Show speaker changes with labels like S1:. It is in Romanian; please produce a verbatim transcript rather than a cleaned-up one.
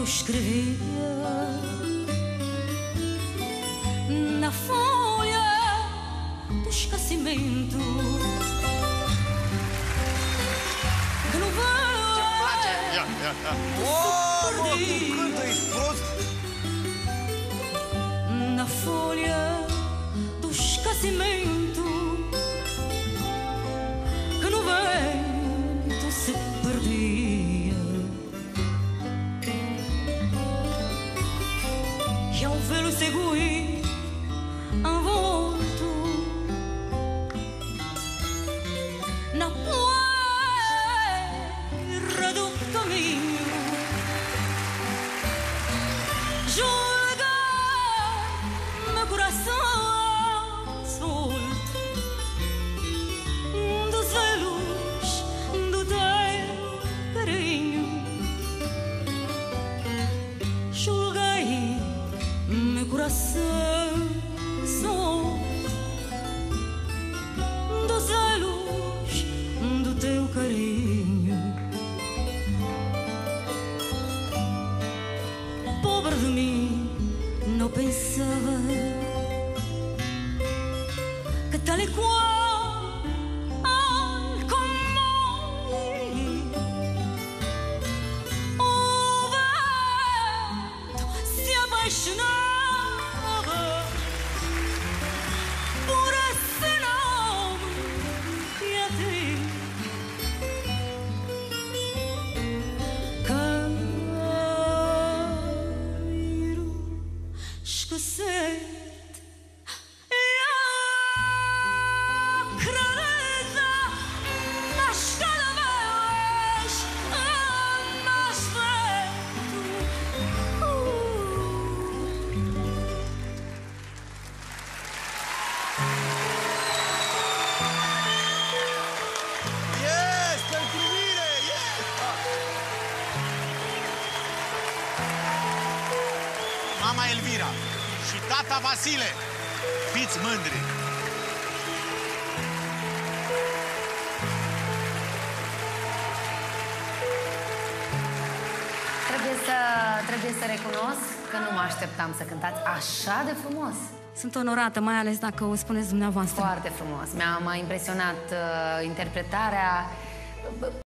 S1: escrevia na folha do esquecimento que não vai.
S2: Ce-mi place! Ia, ia, ia!
S3: Oh, mă, cum cântă, ești prost?
S1: Na folha do esquecimento que no vento se perdia. E ao vê-lo seguir envolto na poeira do caminho, julgar meu coração solto dos velos do teu carinho. Julguei meu coração solto dos velos do teu carinho. Pobre de mim, não pensava que tal e qual como o vento se apaixonava por esse nome e a ti. Quero esquecer-te.
S3: Yes, pentru mine, yes!
S2: Mama Elvira și tata Vasile, fiți mândri!
S4: Trebuie să, trebuie să recunosc că nu mă așteptam să cântați așa de frumos.
S1: Sunt onorată, mai ales dacă o spuneți dumneavoastră.
S4: Foarte frumos. Mi-a m-a impresionat uh, interpretarea.